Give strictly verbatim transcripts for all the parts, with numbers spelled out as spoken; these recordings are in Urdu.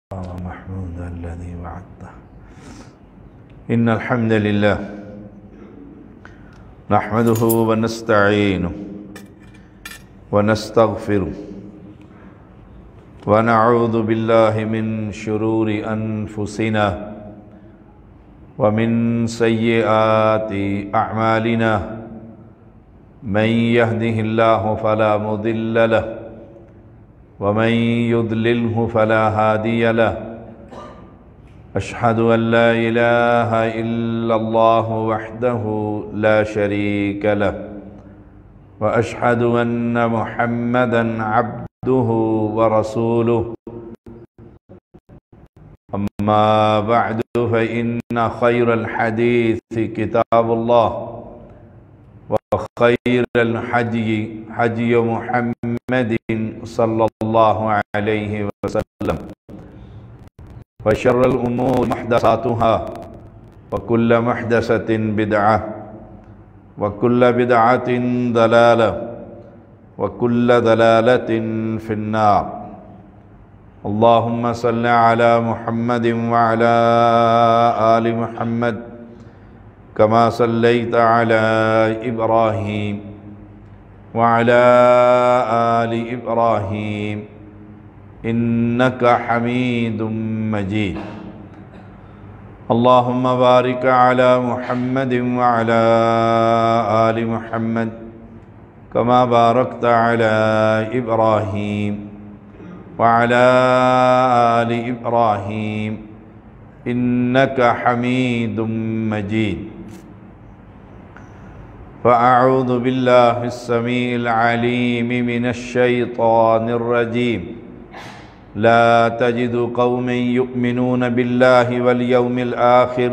محمود الذي وعدته. إن الحمد لله نحمده ونستعينه ونستغفره ونعوذ بالله من شرور أنفسنا ومن سيئات أعمالنا. من يهده الله فلا مضل له ومن يضلله فلا هادي له. أشهد أن لا إله إلا الله وحده لا شريك له وأشهد أن محمدًا عبده ورسوله. أما بعد فإن خير الحديث كتاب الله وخير الحدي حدي محمد صلى الله عليه وسلم وشر الأمور محدثاتها وكل محدثة بدعة وكل بدعة ضلالة وكل ضلالة في النار. اللهم صل على محمد وعلى آل محمد كما صليت على إبراهيم وعلى آل إبراهيم إنك حميد مجيد. اللهم بارك على محمد وعلى آل محمد كما باركت على إبراهيم وعلى آل إبراهيم إنك حميد مجيد. فأعوذ بالله السميع العليم من الشيطان الرجيم. لا تجد قوما يؤمنون بالله واليوم الآخر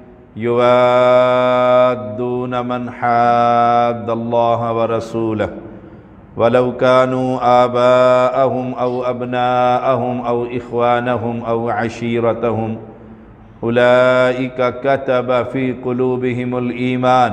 يوادون من حاد الله ورسوله ولو كانوا آباءهم أو أبناءهم أو إخوانهم أو عشيرتهم أولئك كتب في قلوبهم الإيمان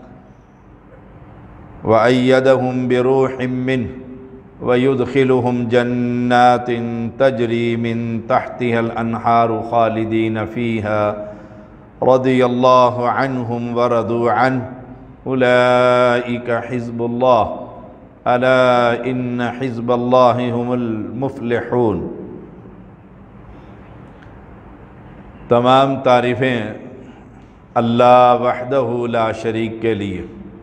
وأيدهم بروح منه ويدخلهم جنات تجري من تحتها الأنهار خالدين فيها رضي الله عنهم ورضوا عنه أولئك حزب الله ألا إن حزب الله هم المفلحون. تمام تعریفیں اللہ وحدہ لا شریک کے لیے،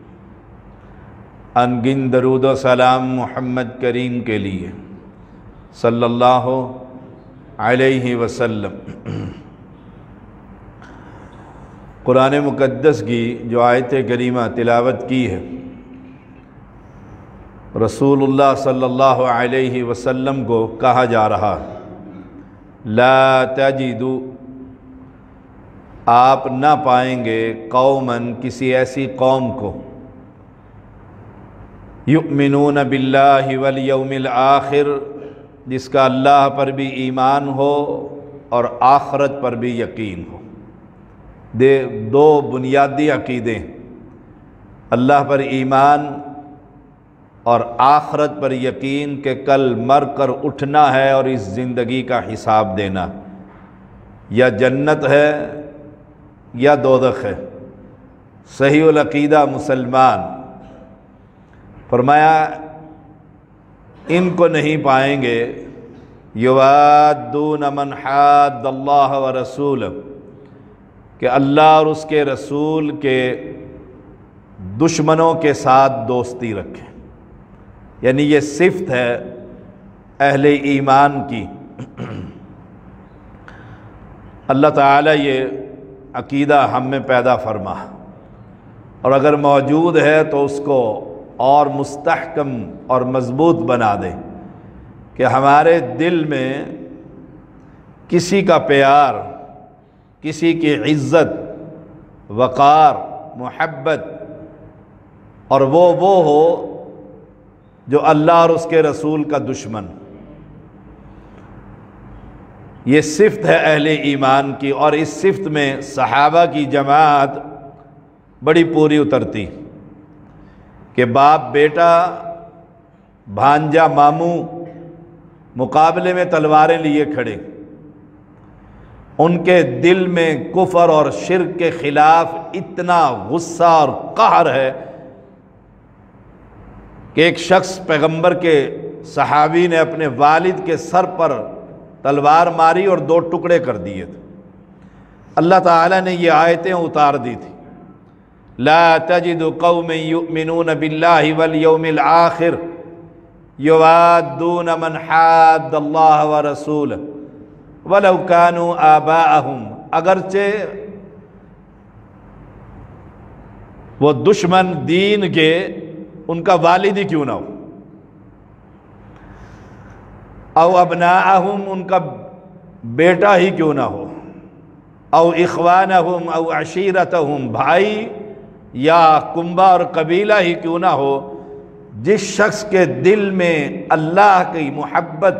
انگن درود و سلام محمد کریم کے لیے صلی اللہ علیہ وسلم. قرآن مقدس کی جو آیت کریمہ تلاوت کی ہے، رسول اللہ صلی اللہ علیہ وسلم کو کہا جا رہا ہے لا تجدو، آپ نہ پائیں گے قوماً کسی ایسی قوم کو یؤمنون باللہ والیوم الآخر جس کا اللہ پر بھی ایمان ہو اور آخرت پر بھی یقین ہو. دے دو بنیادی عقیدے، اللہ پر ایمان اور آخرت پر یقین کہ کل مر کر اٹھنا ہے اور اس زندگی کا حساب دینا، یا جنت ہے یا دوزخ ہے. صحیح العقیدہ مسلمان. فرمایا ان کو نہیں پائیں گے یوادون من حاد اللہ ورسولہ، کہ اللہ اور اس کے رسول کے دشمنوں کے ساتھ دوستی رکھیں. یعنی یہ صفت ہے اہل ایمان کی. اللہ تعالیٰ یہ عقیدہ ہم میں پیدا فرما، اور اگر موجود ہے تو اس کو اور مستحکم اور مضبوط بنا دے کہ ہمارے دل میں کسی کا پیار، کسی کی عزت، وقار، محبت، اور وہ وہ ہو جو اللہ اور اس کے رسول کا دشمن. یہ صفت ہے اہل ایمان کی، اور اس صفت میں صحابہ کی جماعت بڑی پوری اترتی کہ باپ بیٹا بھانجا ماموں مقابلے میں تلواریں لیے کھڑے، ان کے دل میں کفر اور شرک کے خلاف اتنا غصہ اور قہر ہے کہ ایک شخص پیغمبر کے صحابی نے اپنے والد کے سر پر تلوار ماری اور دو ٹکڑے کر دیے تھے۔ اللہ تعالیٰ نے یہ آیتیں اتار دی تھی، لا تجد قوم یؤمنون باللہ والیوم الآخر یوادون من حاد اللہ ورسولہ وَلَوْ كَانُوا آبَاءَهُمْ، اگرچہ وہ دشمن دین کے ان کا والد ہی کیوں نہ ہو، او ابناءہم، ان کا بیٹا ہی کیوں نہ ہو، او اخوانہم او عشیرتہم، بھائی یا کنبہ اور قبیلہ ہی کیوں نہ ہو، جس شخص کے دل میں اللہ کی محبت،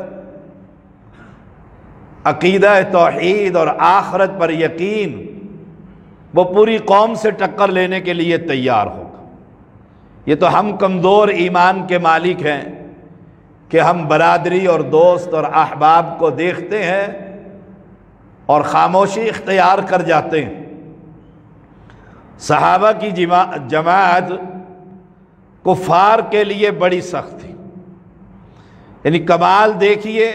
عقیدہ توحید اور آخرت پر یقین، وہ پوری قوم سے ٹکر لینے کے لیے تیار ہوگا۔ یہ تو ہم کمزور ایمان کے مالک ہیں کہ ہم برادری اور دوست اور احباب کو دیکھتے ہیں اور خاموشی اختیار کر جاتے ہیں۔ صحابہ کی جماعت کفار کے لیے بڑی سخت تھی، یعنی کمال دیکھیے،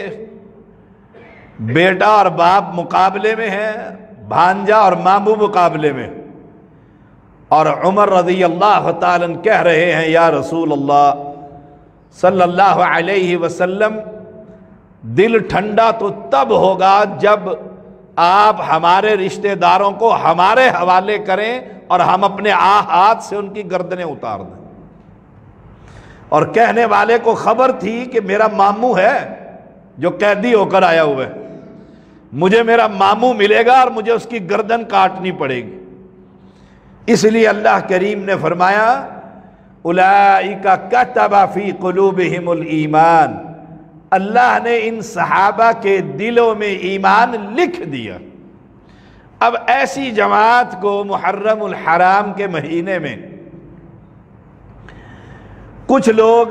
بیٹا اور باپ مقابلے میں ہے، بھانجا اور ماموں مقابلے میں، اور عمر رضی اللہ تعالیٰ عنہ کہہ رہے ہیں یا رسول اللہ صلی اللہ علیہ وسلم، دل ٹھنڈا تو تب ہوگا جب آپ ہمارے رشتہ داروں کو ہمارے حوالے کریں اور ہم اپنے ہاتھ سے ان کی گردنیں اتار دیں۔ اور کہنے والے کو خبر تھی کہ میرا ماموں ہے جو قیدی ہو کر آیا ہوا ہے، مجھے میرا ماموں ملے گا اور مجھے اس کی گردن کاٹنی پڑے گی۔ اس لیے اللہ کریم نے فرمایا اولئک کتب فی قلوبہم الایمان، اللہ نے ان صحابہ کے دلوں میں ایمان لکھ دیا۔ اب ایسی جماعت کو محرم الحرام کے مہینے میں کچھ لوگ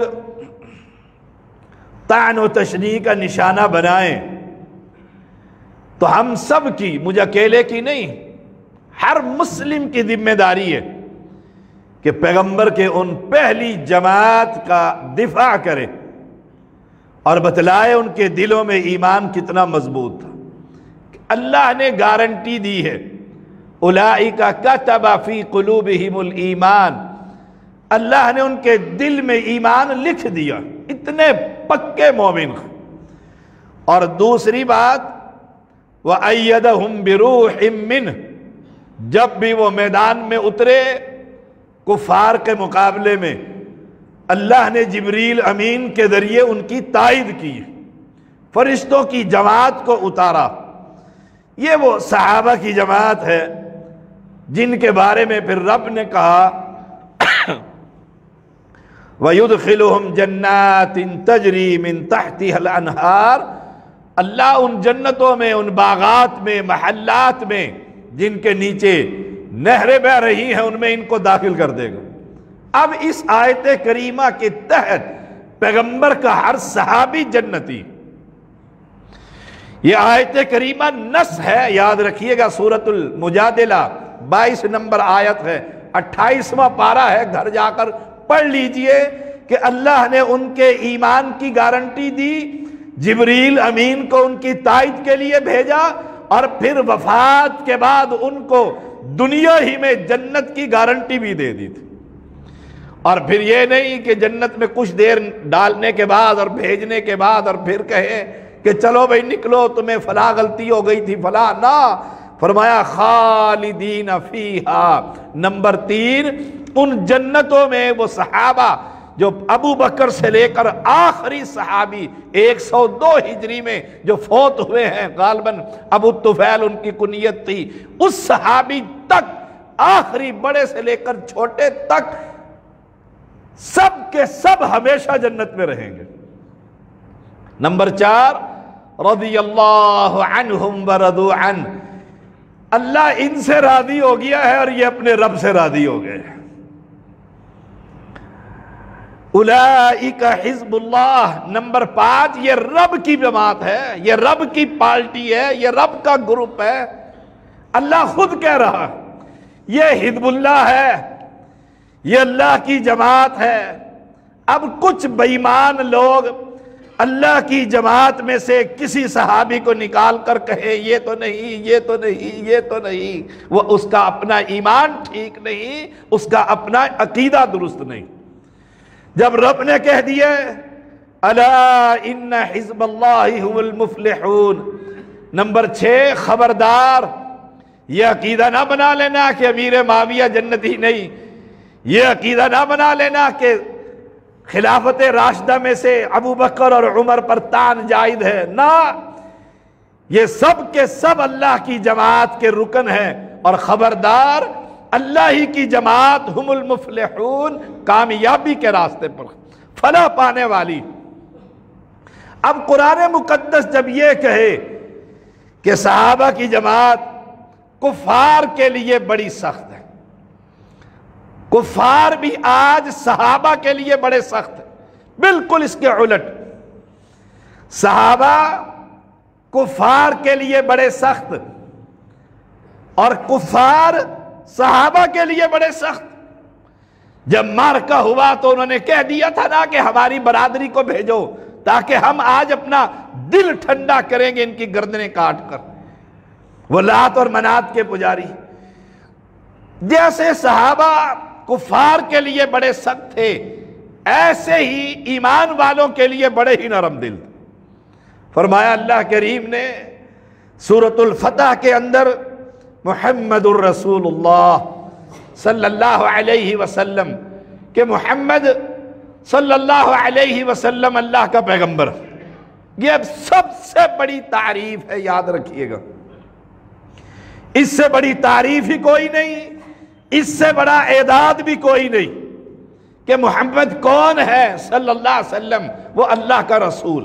طعن و تشنیع کا نشانہ بنائیں تو ہم سب کی، مجھ اکیلے کی نہیں، ہر مسلم کی ذمہ داری ہے کہ پیغمبر کے ان پہلی جماعت کا دفاع کرے اور بتلائے ان کے دلوں میں ایمان کتنا مضبوط تھا۔ اللہ نے گارنٹی دی ہے اولئک کتب فی قلوبہم الایمان، اللہ نے ان کے دل میں ایمان لکھ دیا، اتنے پکے مومن۔ اور دوسری بات وَأَيَّدَهُمْ بِرُوحٍ مِّنْهُ، جب بھی وہ میدان میں اترے کفار کے مقابلے میں، اللہ نے جبریل امین کے ذریعے ان کی تائید کی، فرشتوں کی جماعت کو اتارا۔ یہ وہ صحابہ کی جماعت ہے جن کے بارے میں پھر رب نے کہا وَيُدْخِلُهُمْ جَنَّاتٍ تَجْرِي مِن تَحْتِهَا الْأَنْهَارُ، اللہ ان جنتوں میں، ان باغات میں، محلات میں جن کے نیچے نہریں بہہ رہی ہیں، ان میں ان کو داخل کر دے گا۔ اب اس آیت کریمہ کے تحت پیغمبر کا ہر صحابی جنتی، یہ آیت کریمہ نص ہے، یاد رکھیے گا، سورۃ المجادلہ بائیس نمبر آیت ہے، اٹھائیسواں پارہ ہے، گھر جا کر پڑھ لیجئے کہ اللہ نے ان کے ایمان کی گارنٹی دی، جبریل امین کو ان کی تائید کے لیے بھیجا، اور پھر وفات کے بعد ان کو دنیا ہی میں جنت کی گارنٹی بھی دے دی تھی۔ اور پھر یہ نہیں کہ جنت میں کچھ دیر ڈالنے کے بعد اور بھیجنے کے بعد اور پھر کہے کہ چلو بھئی نکلو، تمہیں فلاں غلطی ہو گئی تھی فلاں، نہ، فرمایا خالدین فیہا۔ نمبر تین، ان جنتوں میں وہ صحابہ جو ابو بکر سے لے کر آخری صحابی ایک سو دو ہجری میں جو فوت ہوئے ہیں، غالباً ابو طفیل ان کی کنیت تھی، اس صحابی تک، آخری بڑے سے لے کر چھوٹے تک، سب کے سب ہمیشہ جنت میں رہیں گے۔ نمبر چار، رضی اللہ عنہم ورضوا عنہ، اللہ ان سے راضی ہو گیا ہے اور یہ اپنے رب سے راضی ہو گئے۔ اولئک حزب اللہ، نمبر پانچ، یہ رب کی جماعت ہے، یہ رب کی پارٹی ہے، یہ رب کا گروپ ہے۔ اللہ خود کہہ رہا یہ حزب اللہ ہے، یہ اللہ کی جماعت ہے۔ اب کچھ بے ایمان لوگ اللہ کی جماعت میں سے کسی صحابی کو نکال کر کہے یہ تو نہیں، یہ تو نہیں، یہ تو نہیں، وہ اس کا اپنا ایمان ٹھیک نہیں، اس کا اپنا عقیدہ درست نہیں۔ جب رب نے کہہ دیا الا ان حزب اللہ هم المفلحون، نمبر چھ، خبردار یہ عقیدہ نہ بنا لینا کہ امیر معاویہ جنتی نہیں، یہ عقیدہ نہ بنا لینا کہ خلافت راشدہ میں سے ابو بکر اور عمر پر تان جائز ہے، نہ، یہ سب کے سب اللہ کی جماعت کے رکن ہیں، اور خبردار اللہ ہی کی جماعت ہم المفلحون، کامیابی کے راستے پر فلاح پانے والی۔ اب قرآن مقدس جب یہ کہے کہ صحابہ کی جماعت کفار کے لیے بڑی سخت ہے، کفار بھی آج صحابہ کے لیے بڑے سخت ہیں، بالکل اس کے الٹ، صحابہ کفار کے لیے بڑے سخت اور کفار صحابہ کے لیے بڑے سخت۔ جب معرکہ ہوا تو انہوں نے کہہ دیا تھا نا کہ ہماری برادری کو بھیجو تاکہ ہم آج اپنا دل ٹھنڈا کریں گے ان کی گردنیں کاٹ کر۔ وہ لات اور منات کے پجاری، جیسے صحابہ کفار کے لیے بڑے سخت تھے، ایسے ہی ایمان والوں کے لیے بڑے ہی نرم دل تھے۔ فرمایا اللہ کریم نے سورۃ الفتح کے اندر محمد الرسول اللہ صلی اللہ علیہ وسلم کہ محمد صلی اللہ علیہ وسلم اللہ کا پیغمبر، یہ اب سب سے بڑی تعریف ہے، یاد رکھیے گا، اس سے بڑی تعریف ہی کوئی نہیں، اس سے بڑا اعداد بھی کوئی نہیں کہ محمد کون ہے صلی اللہ علیہ وسلم، وہ اللہ کا رسول،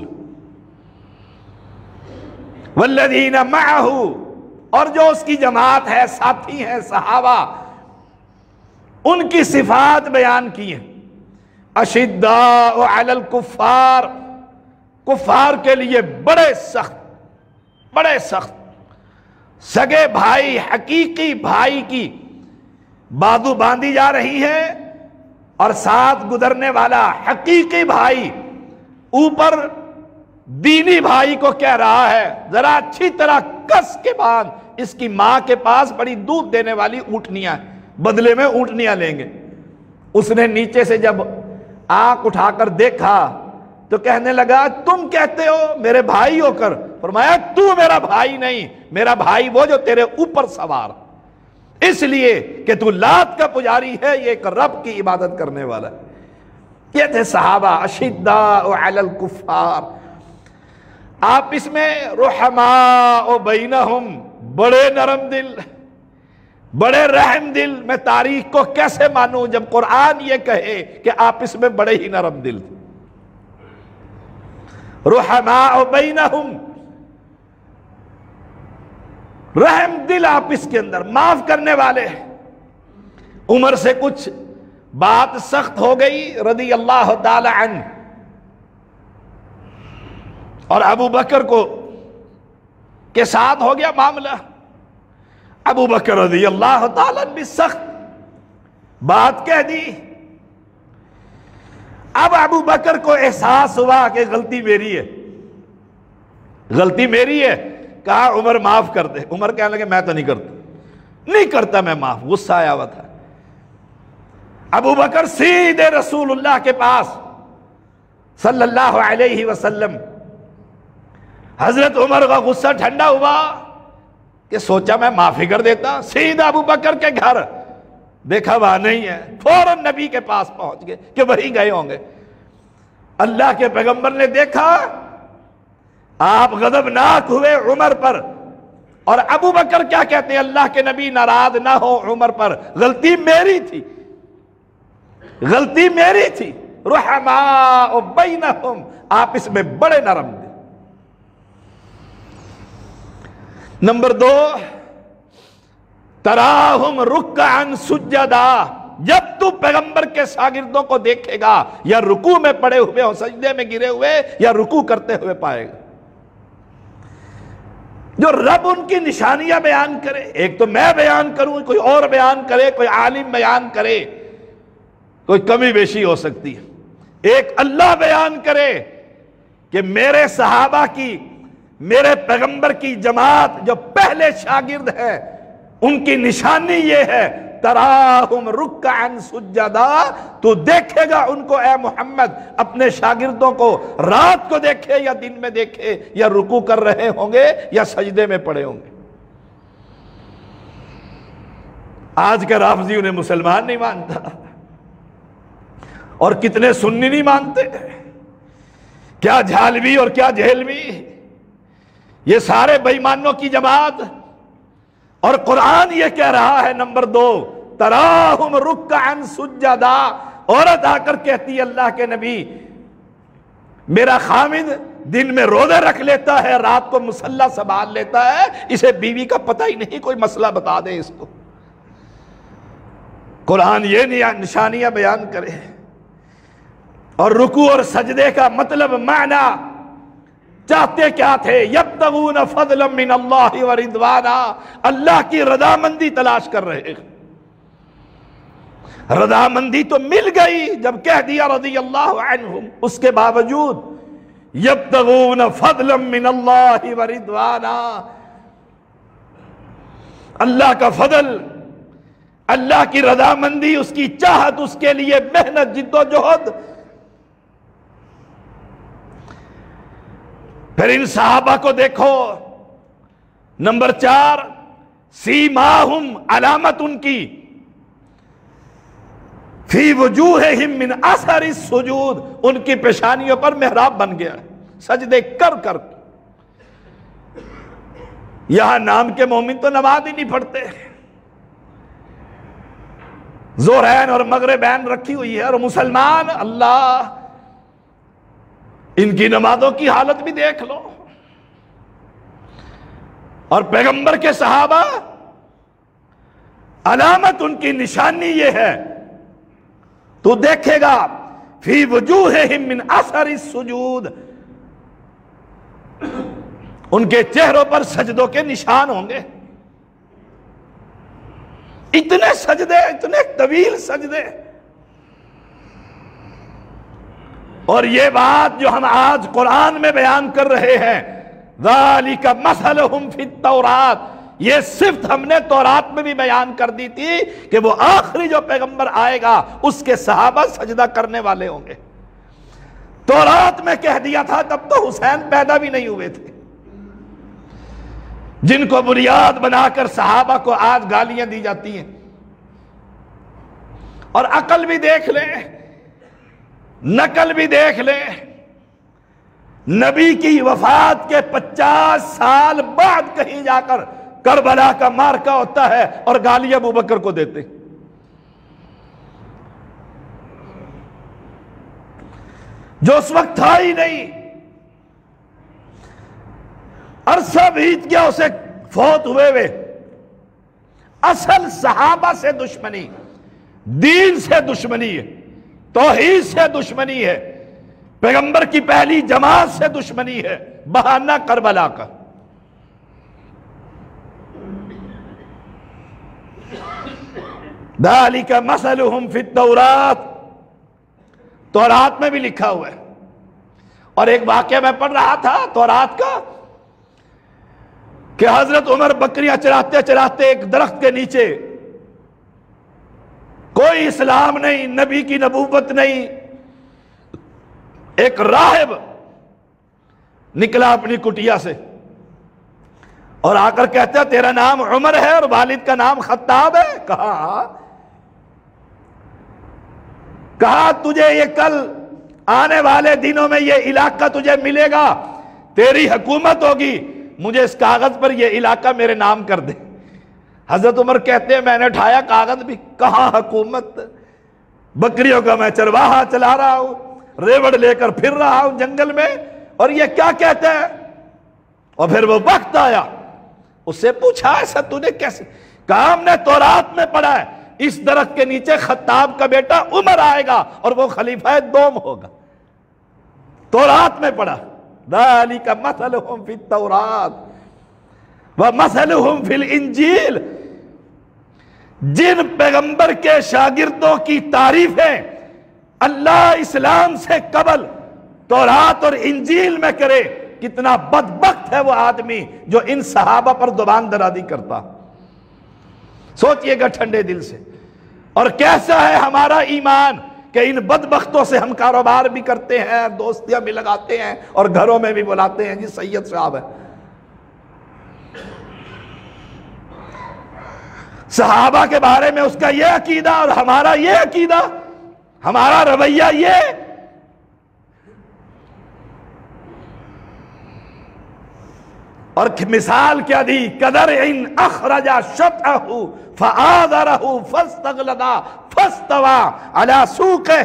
والذین معہ، اور جو اس کی جماعت ہے، ساتھی ہیں، صحابہ، ان کی صفات بیان کی ہیں۔ اشداء علی الکفار، کفار کے لیے بڑے سخت، بڑے سخت، سگے بھائی، حقیقی بھائی کی بازو باندھی جا رہی ہے اور ساتھ گزرنے والا حقیقی بھائی اوپر دینی بھائی کو کہہ رہا ہے ذرا اچھی طرح کس کے باندھ، اس کی ماں کے پاس بڑی دودھ دینے والی اونٹنیاں، بدلے میں اونٹنیاں لیں گے۔ اس نے نیچے سے جب آنکھ اٹھا کر دیکھا تو کہنے لگا تم کہتے ہو میرے بھائی ہو کر، فرمایا تو میرا بھائی نہیں، میرا بھائی وہ جو تیرے اوپر سوار، اس لیے کہ تو لات کا پجاری ہے، یہ ایک رب کی عبادت کرنے والا ہے۔ یہ تھے صحابہ، اشداء علی الکفار، آپ اس میں رحماء بینہم، بڑے نرم دل، بڑے رحم دل۔ میں تاریخ کو کیسے مانوں جب قرآن یہ کہے کہ آپ اس میں بڑے ہی نرم دل تھے۔ رحماء بینہم، رحم دل آپ اس کے اندر، معاف کرنے والے۔ عمر سے کچھ بات سخت ہو گئی رضی اللہ تعالی عنہ، اور ابو بکر کو کے ساتھ ہو گیا معاملہ۔ ابو بکر رضی اللہ تعالی عنہ بھی سخت بات کہہ دی۔ اب ابو بکر کو احساس ہوا کہ غلطی میری ہے، غلطی میری ہے، کہا عمر معاف کر دے۔ عمر کہنے لگے میں تو نہیں کرتا، نہیں کرتا میں معاف، غصہ آیا ہوا تھا۔ ابو بکر سیدھے رسول اللہ کے پاس صلی اللہ علیہ وسلم، حضرت عمر کا غصہ ٹھنڈا ہوا کہ سوچا میں معافی کر دیتا، سیدھا ابو بکر کے گھر، دیکھا وہاں نہیں ہے، فوراً نبی کے پاس پہنچ گئے کہ وہی گئے ہوں گے۔ اللہ کے پیغمبر نے دیکھا آپ غضبناک ہوئے عمر پر، اور ابو بکر کیا کہتے ہیں اللہ کے نبی ناراض نہ ہو عمر پر، غلطی میری تھی، غلطی میری تھی۔ رحماء بینہم، آپ اس میں بڑے نرم تھے۔ نمبر دو، تراہم رکعا سجدا، جب تو پیغمبر کے شاگردوں کو دیکھے گا یا رکوع میں پڑے ہوئے ہو، سجدے میں گرے ہوئے یا رکوع کرتے ہوئے پائے گا۔ جو رب ان کی نشانیاں بیان کرے، ایک تو میں بیان کروں، کوئی اور بیان کرے، کوئی عالم بیان کرے، کوئی کمی بیشی ہو سکتی ہے، ایک اللہ بیان کرے کہ میرے صحابہ کی، میرے پیغمبر کی جماعت جو پہلے شاگرد ہے ان کی نشانی یہ ہے تراہم رکعا سجدا، تو دیکھے گا ان کو اے محمد اپنے شاگردوں کو، رات کو دیکھے یا دن میں دیکھے، یا رکوع کر رہے ہوں گے یا سجدے میں پڑے ہوں گے۔ آج کا رافضی انہیں مسلمان نہیں مانتا، اور کتنے سنی نہیں مانتے، کیا جھالوی اور کیا جہلوی، یہ سارے بے ایمانوں کی جماعت۔ اور قرآن یہ کہہ رہا ہے نمبر دو تراہم رکعا سجدا، عورت آ کر کہتی ہے اللہ کے نبی میرا خامد دن میں روزے رکھ لیتا ہے، رات کو مصلی سنبھال لیتا ہے، اسے بیوی کا پتہ ہی نہیں، کوئی مسئلہ بتا دے اس کو۔ قرآن یہ نشانیاں بیان کرے، اور رکوع اور سجدے کا مطلب معنی چاہتے کیا تھے؟ یبتغون فضلا من اللہ ورضوانا، اللہ کی رضامندی تلاش کر رہے۔ رضامندی تو مل گئی جب کہہ دیا رضی اللہ عنہم، اس کے باوجود یبتغون فضلا من اللہ ورضوانا، اللہ کا فضل، اللہ کی رضامندی، اس کی چاہت، اس کے لیے محنت، جد و جہد۔ پھر ان صحابہ کو دیکھو، نمبر چار سیماہم، علامت ان کی، فی وجوہہم من اثر السجود، ان کی پیشانیوں پر محراب بن گیا سجدے کر کر۔ یہاں نام کے مومن تو نماز ہی نہیں پڑھتے، ظہرین اور مغربین رکھی ہوئی ہے، اور مسلمان اللہ، ان کی نمازوں کی حالت بھی دیکھ لو۔ اور پیغمبر کے صحابہ، علامت ان کی نشانی یہ ہے، تو دیکھے گا فی وجوہہم من اثر السجود، ان کے چہروں پر سجدوں کے نشان ہوں گے۔ اتنے سجدے، اتنے طویل سجدے، اور یہ بات جو ہم آج قرآن میں بیان کر رہے ہیں، ذالک مثلہم فی التوراۃ، یہ صفت ہم نے تورات میں بھی بیان کر دی تھی کہ وہ آخری جو پیغمبر آئے گا اس کے صحابہ سجدہ کرنے والے ہوں گے۔ تورات میں کہہ دیا تھا، تب تو حسین پیدا بھی نہیں ہوئے تھے، جن کو بنیاد بنا کر صحابہ کو آج گالیاں دی جاتی ہیں۔ اور عقل بھی دیکھ لیں، نقل بھی دیکھ لیں، نبی کی وفات کے پچاس سال بعد کہیں جا کر کربلا کا مارکا ہوتا ہے اور گالی ابو بکر کو دیتے، جو اس وقت تھا ہی نہیں، عرصہ بیت گیا اسے فوت ہوئے ہوئے۔ اصل صحابہ سے دشمنی، دین سے دشمنی ہے، توحید سے دشمنی ہے، پیغمبر کی پہلی جماعت سے دشمنی ہے، بہانہ کربلا کا۔ ذالک مثلہم فی التوراۃ، تورات میں بھی لکھا ہوا ہے۔ اور ایک واقعہ میں پڑھ رہا تھا تورات کا، کہ حضرت عمر بکریاں چراتے چراتے ایک درخت کے نیچے، کوئی اسلام نہیں، نبی کی نبوت نہیں، ایک راہب نکلا اپنی کٹیا سے اور آ کر کہتا ہے تیرا نام عمر ہے اور والد کا نام خطاب ہے؟ کہا کہا تجھے یہ کل آنے والے دنوں میں یہ علاقہ تجھے ملے گا، تیری حکومت ہوگی، مجھے اس کاغذ پر یہ علاقہ میرے نام کر دے۔ حضرت عمر کہتے ہیں میں نے اٹھایا کاغذ بھی، کہاں حکومت، بکریوں کا میں چرواہا چلا رہا ہوں، ریوڑ لے کر پھر رہا ہوں جنگل میں، اور یہ کیا کہتے ہیں؟ اور پھر وہ وقت آیا، اس سے پوچھا ایسا تو نے کیسے؟ کہا ہم نے تورات میں پڑھا ہے اس درخت کے نیچے خطاب کا بیٹا عمر آئے گا اور وہ خلیفہ دوم ہوگا۔ تورات میں پڑھا ذالک مثلہم فی التورات ومثلہم فی الانجیل۔ جن پیغمبر کے شاگردوں کی تعریفیں اللہ اسلام سے قبل تورات اور انجیل میں کرے، کتنا بدبخت ہے وہ آدمی جو ان صحابہ پر زبان درازی کرتا۔ سوچئے گا ٹھنڈے دل سے۔ اور کیسا ہے ہمارا ایمان کہ ان بدبختوں سے ہم کاروبار بھی کرتے ہیں، دوستیاں بھی لگاتے ہیں اور گھروں میں بھی بلاتے ہیں جی سید صاحب ہے۔ صحابہ کے بارے میں اس کا یہ عقیدہ اور ہمارا یہ عقیدہ، ہمارا رویہ یہ۔ اور مثال کیا دی، کَذَرْعٍ أَخْرَجَ شَطْأَهُ فَآذَرَهُ فَاسْتَغْلَظَ فَاسْتَوَىٰ عَلَىٰ سُوقِهِ۔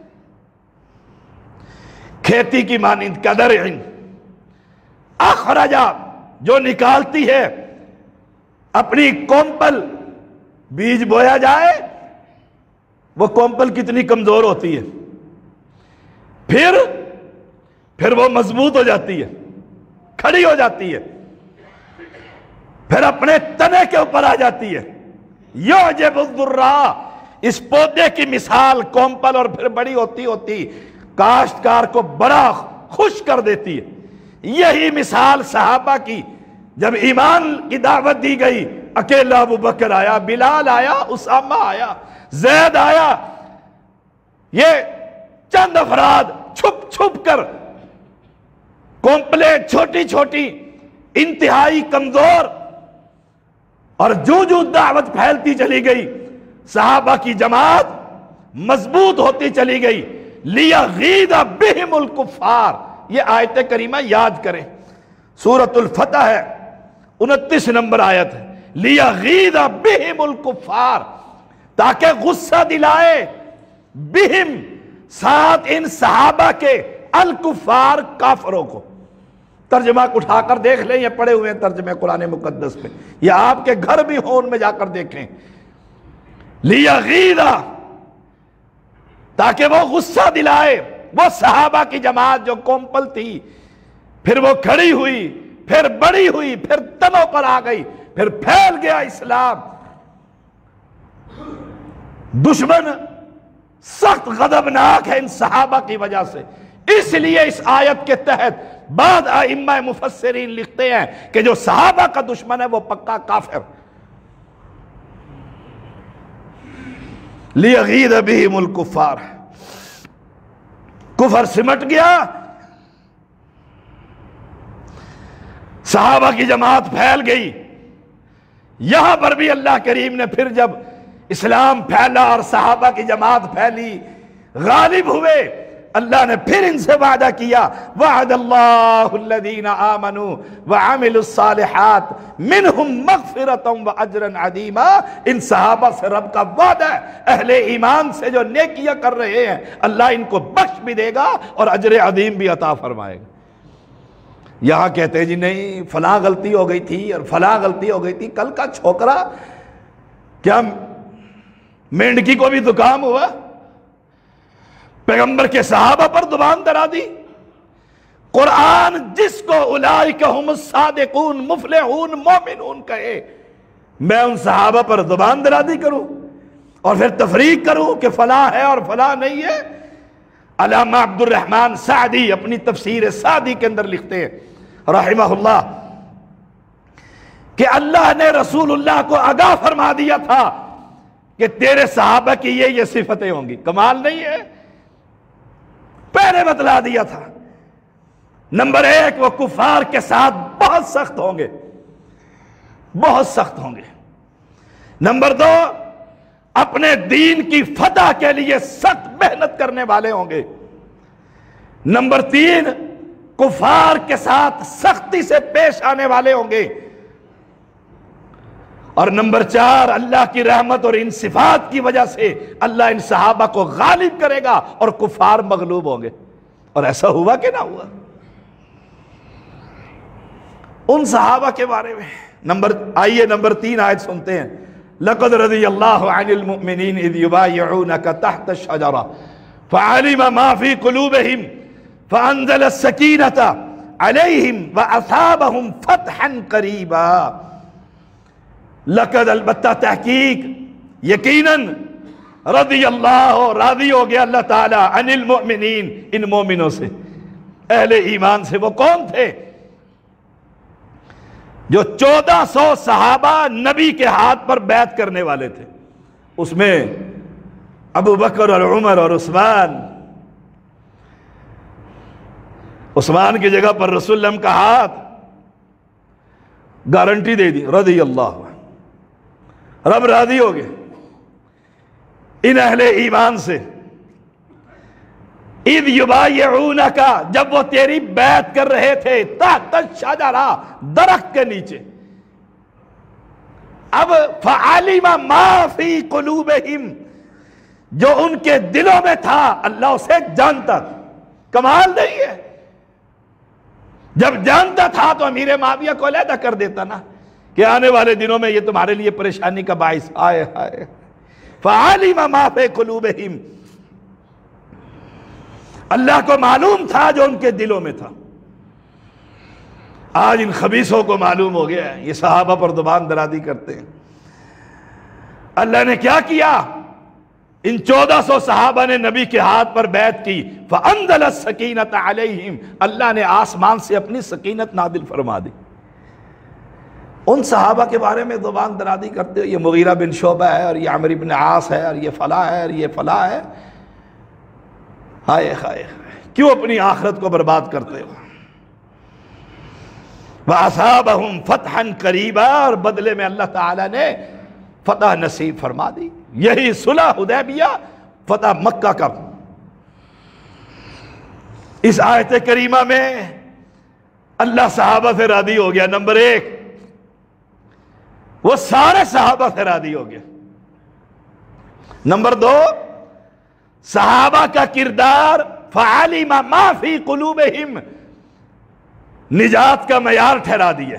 کھیتی کی مانند کَذَرْعٍ اخرج، جو نکالتی ہے اپنی کومپل، بیج بویا جائے وہ کومپل کتنی کمزور ہوتی ہے، پھر پھر وہ مضبوط ہو جاتی ہے، کھڑی ہو جاتی ہے، پھر اپنے تنے کے اوپر آ جاتی ہے۔ یعجب الذرا، اس پودے کی مثال کومپل اور پھر بڑی ہوتی ہوتی کاشتکار کو بڑا خوش کر دیتی ہے۔ یہی مثال صحابہ کی، جب ایمان کی دعوت دی گئی، اکیلا ابو بکر آیا، بلال آیا، اسامہ آیا، زید آیا، یہ چند افراد چھپ چھپ کر کومپلیں چھوٹی چھوٹی انتہائی کمزور، اور جو جو دعوت پھیلتی چلی گئی صحابہ کی جماعت مضبوط ہوتی چلی گئی۔ لیغیظ بہم الکفار، یہ آیت کریمہ یاد کریں، سورۃ الفتح ہے، انتیس نمبر آیت ہے، لیغیظ بہم الکفار، تاکہ غصہ دلائے، بہم ساتھ ان صحابہ کے، الکفار کافروں کو۔ ترجمہ اٹھا کر دیکھ لیں، یہ پڑھے ہوئے ہیں ترجمہ قرآن مقدس میں، یا آپ کے گھر بھی ہوں ان میں جا کر دیکھیں۔ لیغیظ، تاکہ وہ غصہ دلائے، وہ صحابہ کی جماعت جو کومپل تھی، پھر وہ کھڑی ہوئی، پھر بڑی ہوئی، پھر تنوں پر آ گئی، پھر پھیل گیا اسلام۔ دشمن سخت غضبناک ہے ان صحابہ کی وجہ سے، اس لیے اس آیت کے تحت بعض ائمہ مفسرین لکھتے ہیں کہ جو صحابہ کا دشمن ہے وہ پکا کافر۔ لیغیظ بہم الکفار، کفر سمٹ گیا، صحابہ کی جماعت پھیل گئی۔ یہاں پر بھی اللہ کریم نے پھر جب اسلام پھیلا اور صحابہ کی جماعت پھیلی، غالب ہوئے، اللہ نے پھر ان سے وعدہ کیا، وعد اللہ الذین آمنوا وعملوا الصالحات منہم مغفرۃ واجرا عظیما۔ ان صحابہ سے رب کا وعدہ ہے، اہل ایمان سے جو نیکیاں کر رہے ہیں اللہ ان کو بخش بھی دے گا اور اجر عظیم بھی عطا فرمائے گا۔ یہاں کہتے ہیں جی نہیں فلاں غلطی ہو گئی تھی اور فلاں غلطی ہو گئی تھی، کل کا چھوکرا کیا مینڈکی کو بھی زکام ہوا، پیغمبر کے صحابہ پر زبان درا دی۔ قرآن جس کو اولئک هم الصادقون مفلحون مومنون کہے، میں ان صحابہ پر زبان درازی کروں اور پھر تفریق کروں کہ فلاں ہے اور فلاں نہیں ہے؟ علامہ عبد الرحمن سعدی اپنی تفسیر سعدی کے اندر لکھتے ہیں رحمہ اللہ کہ اللہ نے رسول اللہ کو آگاہ فرما دیا تھا کہ تیرے صحابہ کی یہ یہ صفتیں ہوں گی۔ کمال نہیں ہے؟ پہلے بتلا دیا تھا۔ نمبر ایک، وہ کفار کے ساتھ بہت سخت ہوں گے، بہت سخت ہوں گے۔ نمبر دو، اپنے دین کی فتح کے لیے سخت محنت کرنے والے ہوں گے۔ نمبر تین، کفار کے ساتھ سختی سے پیش آنے والے ہوں گے۔ اور نمبر چار، اللہ کی رحمت اور ان صفات کی وجہ سے اللہ ان صحابہ کو غالب کرے گا اور کفار مغلوب ہوں گے۔ اور ایسا ہوا کہ نہ ہوا؟ ان صحابہ کے بارے میں نمبر آئیے نمبر تین آیت سنتے ہیں۔ لقد رضی اللہ عن المؤمنین اذ یبایعونک تحت الشجرہ فعلم ما فی قلوبہم فانزل السکینۃ علیہم واصابہم فتحا قریبا۔ لقد البتہ تحقیق یقیناً رضی اللہ راضی ہو گیا اللہ تعالیٰ عن المؤمنین ان مومنوں سے، اہل ایمان سے۔ وہ کون تھے؟ جو چودہ سو صحابہ نبی کے ہاتھ پر بیعت کرنے والے تھے، اس میں ابو بکر اور عمر اور عثمان۔ عثمان کی جگہ پر رسول اللہ کا ہاتھ گارنٹی دے دی، رضی اللہ، رب راضی ہو گئے ان اہل ایمان سے۔ اذ یبایعونک، جب وہ تیری بیعت کر رہے تھے، تحت الشجرہ، درخت کے نیچے۔ اب فعلم ما فی قلوبہم، جو ان کے دلوں میں تھا اللہ اسے جانتا تھا۔ کمال نہیں ہے؟ جب جانتا تھا تو امیر معاویہ کو علیحدہ کر دیتا نا کہ آنے والے دنوں میں یہ تمہارے لیے پریشانی کا باعث آئے آئے فعلم ما فی قلوبہم، اللہ کو معلوم تھا جو ان کے دلوں میں تھا۔ آج ان خبیثوں کو معلوم ہو گیا ہے، یہ صحابہ پر زبان درازی کرتے ہیں۔ اللہ نے کیا کیا؟ ان چودہ سو صحابہ نے نبی کے ہاتھ پر بیعت کی، فَأَنزَلَ السَّكِينَةَ عَلَيْهِمْ، اللہ نے آسمان سے اپنی سکینت نازل فرما دی۔ ان صحابہ کے بارے میں زبان درازی کرتے ہو، یہ مغیرہ بن شعبہ ہے اور یہ عمرو بن عاص ہے اور یہ فلاں ہے اور یہ فلاں ہے۔ ہائے ہائے، کیوں اپنی آخرت کو برباد کرتے ہو؟ وَأَصَابَهُمْ فَتْحًا قَرِيبًا، اور بدلے میں اللہ تعالیٰ نے فتح نصیب فرما دی۔ یہی صلح حدیبیہ، فتح مکہ کا۔ اس آیت کریمہ میں اللہ صحابہ سے راضی ہو گیا۔ نمبر ایک، وہ سارے صحابہ سے راضی ہو گیا۔ نمبر دو، صحابہ کا کردار فعلم ما فی قلوبہم نجات کا معیار ٹھہرا دیا۔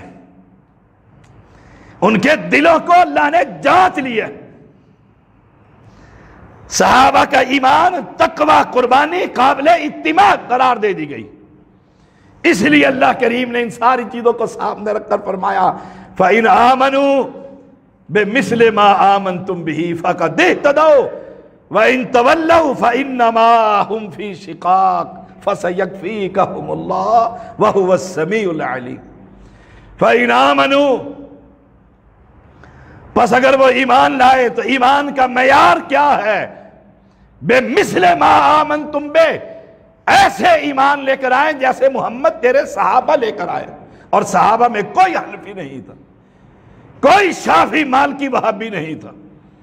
ان کے دلوں کو اللہ نے جانچ لیا۔ صحابہ کا ایمان، تقوی، قربانی قابل اتباع قرار دے دی گئی۔ اس لیے اللہ کریم نے ان ساری چیزوں کو سامنے رکھ کر فرمایا فَإِنْ آمَنُوا بِمِثْلِ مَا آمَنْتُمْ بِهِ فَقَدِ اهْتَدَوْا وَإِنْ تَوَلَّوْا فَإِنَّمَا هُمْ فِي شِقَاقٍ فَسَيَكْفِيكَهُمُ اللَّهُ وَهُوَ السَّمِيعُ الْعَلِيمُ۔ فَإِنْ آمَنُوا، پس اگر وہ ایمان لائے تو ایمان کا معیار کیا ہے؟ بِمِثْلِ مَا آمَنْتُمْ بِهِ، ایسے ایمان لے کر آئیں جیسے محمد تیرے صحابہ لے کر آئے۔ اور صحابہ میں کوئی حنفی نہیں تھا، کوئی شافعی مالکی وہابی نہیں تھا،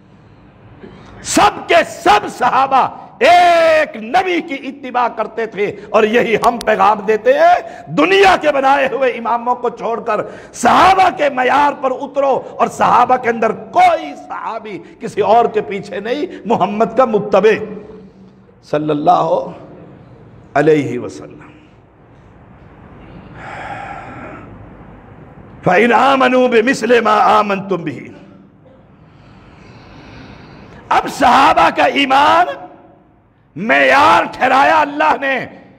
سب کے سب صحابہ ایک نبی کی اتباع کرتے تھے۔ اور یہی ہم پیغام دیتے ہیں، دنیا کے بنائے ہوئے اماموں کو چھوڑ کر صحابہ کے معیار پر اترو، اور صحابہ کے اندر کوئی صحابی کسی اور کے پیچھے نہیں، محمد کا متبع صلی اللہ علیہ وسلم۔ فَإِنْ آمَنُوا بِمِثْلِ مَا آمَنْتُمْ بِهِ۔ اب صحابہ کا ایمان معیار ٹھہرایا اللہ نے،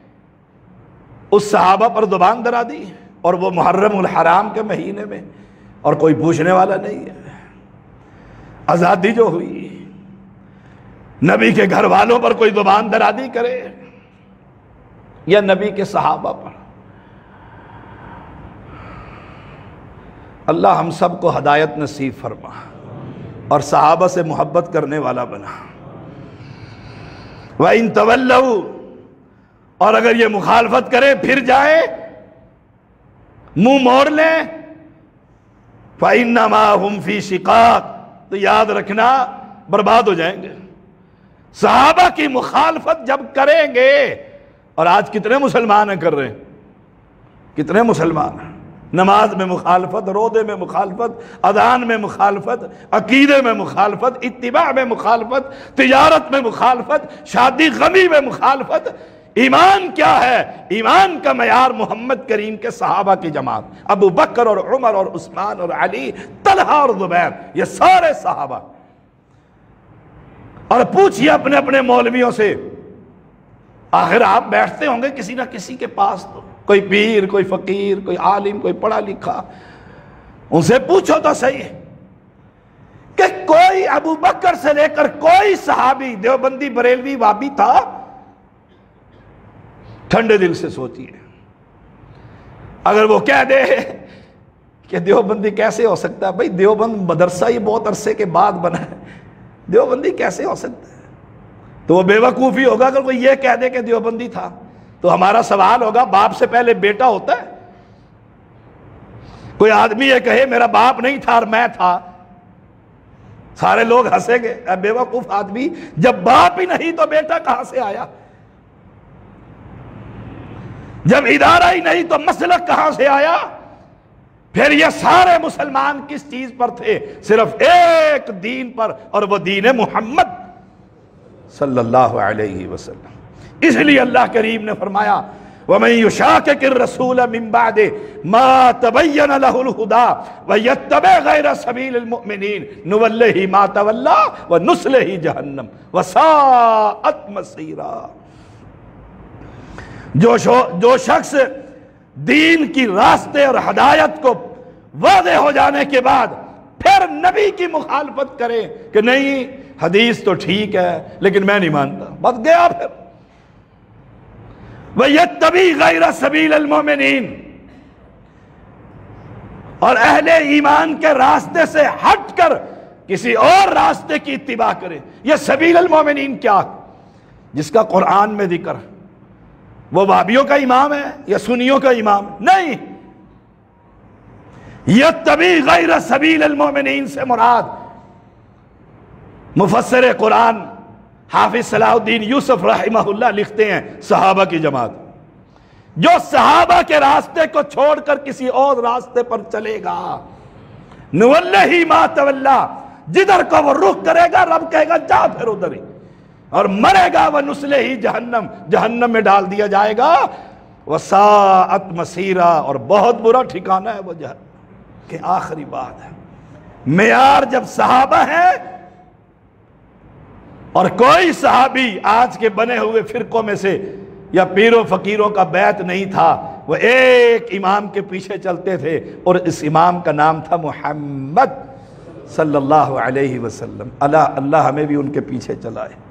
اس صحابہ پر زبان درا دی، اور وہ محرم الحرام کے مہینے میں، اور کوئی پوچھنے والا نہیں ہے۔ آزادی جو ہوئی، نبی کے گھر والوں پر کوئی زبان درازی کرے یا نبی کے صحابہ پر، اللہ ہم سب کو ہدایت نصیب فرما اور صحابہ سے محبت کرنے والا بنا۔ وَإِن تَوَلَّوْا، اور اگر یہ مخالفت کریں، پھر جائیں، منہ موڑ لیں، فَإِنَّمَا هُمْ فِي شِقَاقٍ، تو یاد رکھنا برباد ہو جائیں گے۔ صحابہ کی مخالفت جب کریں گے، اور آج کتنے مسلمان ہیں کر رہے ہیں، کتنے مسلمان ہیں، نماز میں مخالفت، روزے میں مخالفت، اذان میں مخالفت، عقیدے میں مخالفت، اتباع میں مخالفت، تجارت میں مخالفت، شادی غمی میں مخالفت، ایمان کیا ہے؟ ایمان کا معیار محمد کریم کے صحابہ کی جماعت، ابو بکر اور عمر اور عثمان اور علی، طلحہ اور زبیر، یہ سارے صحابہ۔ اور پوچھئے اپنے اپنے مولویوں سے، آخر آپ بیٹھتے ہوں گے کسی نہ کسی کے پاس، تو کوئی پیر، کوئی فقیر، کوئی عالم، کوئی پڑھا لکھا، ان سے پوچھو تو صحیح کہ کوئی ابو بکر سے لے کر کوئی صحابی دیوبندی، بریلوی، وابی تھا؟ ٹھنڈے دل سے سوچئے۔ اگر وہ کہہ دے کہ دیوبندی کیسے ہو سکتا ہے، بھئی دیوبند مدرسہ یہ بہت عرصے کے بعد بنا ہے، دیوبندی کیسے ہو سکتا ہے؟ تو وہ بے وقوفی ہوگا۔ اگر کوئی یہ کہہ دے کہ دیوبندی تھا تو ہمارا سوال ہوگا، باپ سے پہلے بیٹا ہوتا ہے؟ کوئی آدمی یہ کہے میرا باپ نہیں تھا اور میں تھا، سارے لوگ ہنسیں گے، اے بے وقوف آدمی، جب باپ ہی نہیں تو بیٹا کہاں سے آیا؟ جب ادارہ ہی نہیں تو مسلک کہاں سے آیا؟ پھر یہ سارے مسلمان کس چیز پر تھے؟ صرف ایک دین پر، اور وہ دین محمد صلی اللہ علیہ وسلم۔ اس لیے اللہ کریم نے فرمایا وَمَن يُشَاقِقِ الرَّسُولَ مِن بَعْدِ مَا تَبَيَّنَ لَهُ الْهُدَىٰ وَيَتَّبِعْ غَيْرَ سَبِيلِ الْمُؤْمِنِينَ نُوَلِّهِ مَا تَوَلَّىٰ وَنُصْلِهِ جَهَنَّمَ وَسَاءَتْ مَصِيرًا۔ جو جو شخص دین کی راستے اور ہدایت کو واضح ہو جانے کے بعد پھر نبی کی مخالفت کرے کہ نہیں حدیث تو ٹھیک ہے لیکن میں نہیں مانتا، بس گیا پھر۔ وَيَتَّبِعْ غَيْرَ سَبِيلِ الْمُؤْمِنِينَ، اور اہل ایمان کے راستے سے ہٹ کر کسی اور راستے کی اتباع کرے۔ یہ سبیل المومنین کیا؟ جس کا قرآن میں ذکر، وہ وہابیوں کا امام ہے یا سنیوں کا امام؟ نہیں، یتبع غیر سبیل المومنین سے مراد مفسر قرآن حافظ صلاح الدین یوسف رحمہ اللہ لکھتے ہیں صحابہ کی جماعت جو صحابہ کے راستے کو چھوڑ کر کسی اور راستے پر چلے گا، نوَلِّهِ مَا تَوَلَّىٰ، جدھر کو وہ رخ کرے گا رب کہے گا جا پھر ادھر ہی، اور مرے گا وَنُصْلِهِ جہنم، جہنم میں ڈال دیا جائے گا، وَسَاءَتْ مَصِيرًا، اور بہت برا ٹھکانہ ہے وہ جہنم۔ کہ آخری بات ہے، معیار جب صحابہ ہے اور کوئی صحابی آج کے بنے ہوئے فرقوں میں سے یا پیروں فقیروں کا بیعت نہیں تھا، وہ ایک امام کے پیچھے چلتے تھے اور اس امام کا نام تھا محمد صلی اللہ علیہ وسلم۔ اللہ اللہ ہمیں بھی ان کے پیچھے چلائے۔